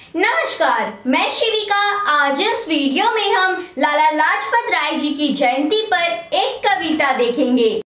नमस्कार, मैं शिविका। आज इस वीडियो में हम लाला लाजपत राय जी की जयंती पर एक कविता देखेंगे।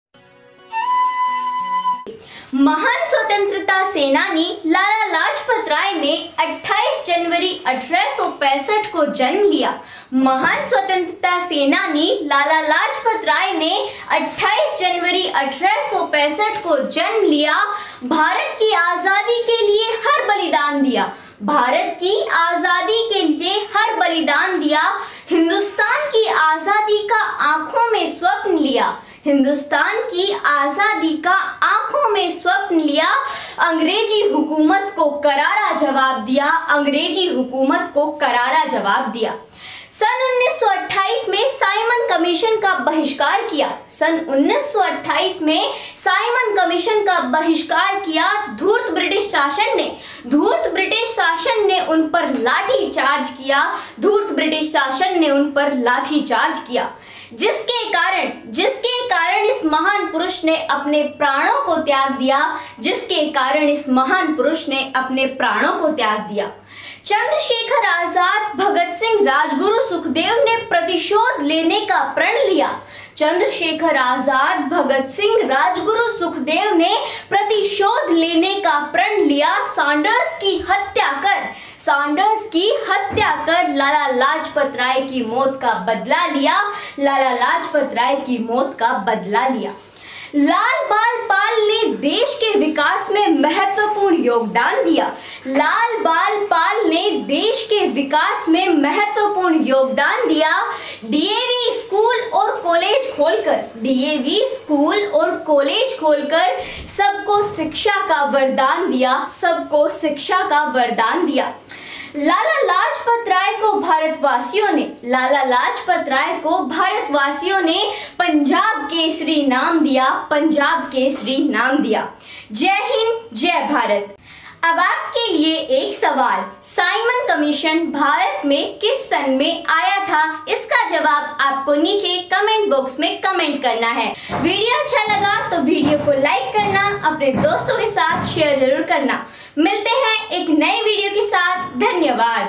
महान स्वतंत्रता सेनानी लाला लाजपत राय ने 28 जनवरी 1865 को जन्म लिया। महान स्वतंत्रता सेनानी लाला लाजपत राय ने 28 जनवरी 1865 को जन्म लिया। भारत की आजादी के लिए हर बलिदान दिया। भारत की आजादी के लिए हर बलिदान दिया। हिंदुस्तान की आजादी का आंखों में स्वप्न लिया। हिंदुस्तान की आजादी का आंखों में स्वप्न लिया। अंग्रेजी हुकूमत को करारा जवाब दिया। अंग्रेजी हुकूमत को करारा जवाब दिया। सन 1928 में साइमन कमीशन का बहिष्कार किया। सन 1928 में साइमन कमीशन का बहिष्कार किया। धूर्त ब्रिटिश शासन ने उन पर लाठी चार्ज किया। धूर्त ब्रिटिश शासन ने उन पर लाठी चार्ज किया, जिसके कारण इस महान पुरुष ने अपने प्राणों को त्याग दिया। जिसके कारण इस महान पुरुष ने अपने प्राणों को त्याग दिया। चंद्रशेखर आजाद, भगत सिंह, राजगुरु सुखदेव ने प्रतिशोध लेने का प्रण लिया। चंद्रशेखर आजाद, भगत सिंह, राजगुरु सुखदेव ने प्रतिशोध लेने का प्रण लिया। सैंडर्स की हत्या कर लाला लाजपत राय की मौत का बदला लिया। लाला लाजपत राय की मौत का बदला लिया। लाल बाल पाल ने देश के विकास में महत्वपूर्ण योगदान दिया। लाल बाल पाल ने देश के विकास में महत्वपूर्ण योगदान दिया। डीएवी स्कूल और कॉलेज खोलकर सबको शिक्षा का वरदान दिया। सबको शिक्षा का वरदान दिया। लाला लाजपत राय को भारतवासियों ने पंजाब केसरी नाम दिया। पंजाब केसरी नाम दिया। जय हिंद, जय भारत। अब आपके लिए एक सवाल, साइमन कमीशन भारत में किस सन में आया था? इसका जवाब आपको नीचे कमेंट बॉक्स में कमेंट करना है। वीडियो अच्छा लगा तो वीडियो को लाइक करना, अपने दोस्तों के साथ शेयर जरूर करना। मिलते हैं एक नए वीडियो के साथ। धन्यवाद।